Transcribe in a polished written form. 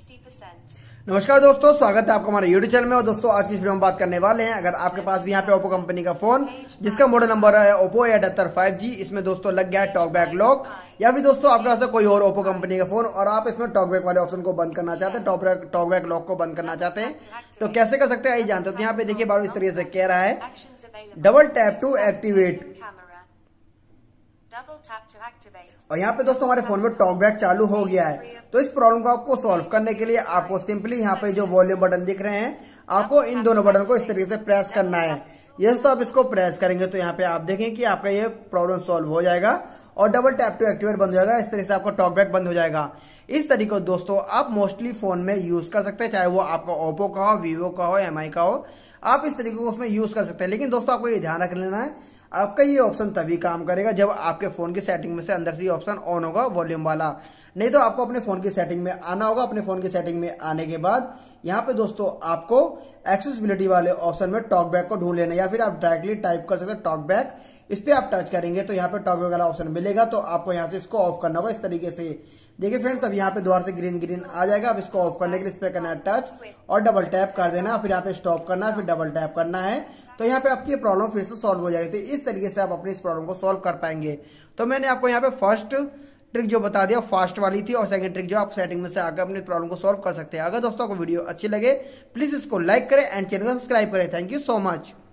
60%। नमस्कार दोस्तों, स्वागत है आपका हमारे यूट्यूब चैनल में। और दोस्तों आज की वीडियो में बात करने वाले हैं, अगर आपके पास भी यहाँ पे ओप्पो कंपनी का फोन जिसका मॉडल नंबर है ओप्पो A78 5G, इसमें दोस्तों लग गया है टॉकबैक लॉक, या फिर दोस्तों आपके पास कोई और ओप्पो कंपनी का फोन और आप इसमें टॉकबैक वाले ऑप्शन को बंद करना चाहते हैं, टॉकबैक लॉक को बंद करना चाहते हैं, तो कैसे कर सकते हैं आइए जानते हैं। तो यहाँ पे देखिए बार इस तरीके से कह रहा है डबल टैप टू एक्टिवेट, और यहाँ पे दोस्तों हमारे फोन में टॉकबैक चालू हो गया है। तो इस प्रॉब्लम को आपको सॉल्व करने के लिए आपको सिंपली यहाँ पे जो वॉल्यूम बटन दिख रहे हैं, आपको इन दोनों बटन को इस तरीके से प्रेस करना है। यस, तो आप इसको प्रेस करेंगे तो यहाँ पे आप देखें कि आपका ये प्रॉब्लम सॉल्व हो जाएगा और डबल टैप टू एक्टिवेट बंद हो जाएगा। इस तरीके से आपका टॉकबैक बंद हो जाएगा। इस तरीके दोस्तों आप मोस्टली फोन में यूज कर सकते हैं, चाहे वो आपका ओप्पो का हो, वीवो का हो, MI का हो, आप इस तरीके को उसमें यूज कर सकते हैं। लेकिन दोस्तों आपको ये ध्यान रख लेना है, आपका ये ऑप्शन तभी काम करेगा जब आपके फोन की सेटिंग में से अंदर से ये ऑप्शन ऑन होगा वॉल्यूम वाला, नहीं तो आपको अपने फोन की सेटिंग में आना होगा। अपने फोन की सेटिंग में आने के बाद यहाँ पे दोस्तों आपको एक्सेसिबिलिटी वाले ऑप्शन में टॉकबैक को ढूंढ लेना, या फिर आप डायरेक्टली टाइप कर सकते हैं टॉकबैक। इस पे आप टच करेंगे तो यहाँ पे टॉकबैक वाला ऑप्शन मिलेगा, तो आपको यहाँ से इसको ऑफ करना होगा इस तरीके से। देखिए फ्रेंड्स, अब यहाँ पे दोबारा से ग्रीन ग्रीन आ जाएगा। अब इसको ऑफ करने के लिए इस पे करना है टच और डबल टैप कर देना, फिर यहाँ पे स्टॉप करना है, फिर डबल टैप करना है, तो यहाँ पे आपकी प्रॉब्लम फिर से सॉल्व हो जाएगी। तो इस तरीके से आप अपनी इस प्रॉब्लम को सॉल्व कर पाएंगे। तो मैंने आपको यहाँ पे फर्स्ट ट्रिक जो बता दिया फास्ट वाली थी, और सेकंड ट्रिक जो आप सेटिंग में से आकर अपनी प्रॉब्लम को सॉल्व कर सकते हैं। अगर दोस्तों को वीडियो अच्छी लगे प्लीज इसको लाइक करें एंड चैनल को सब्सक्राइब करें। Thank you so much.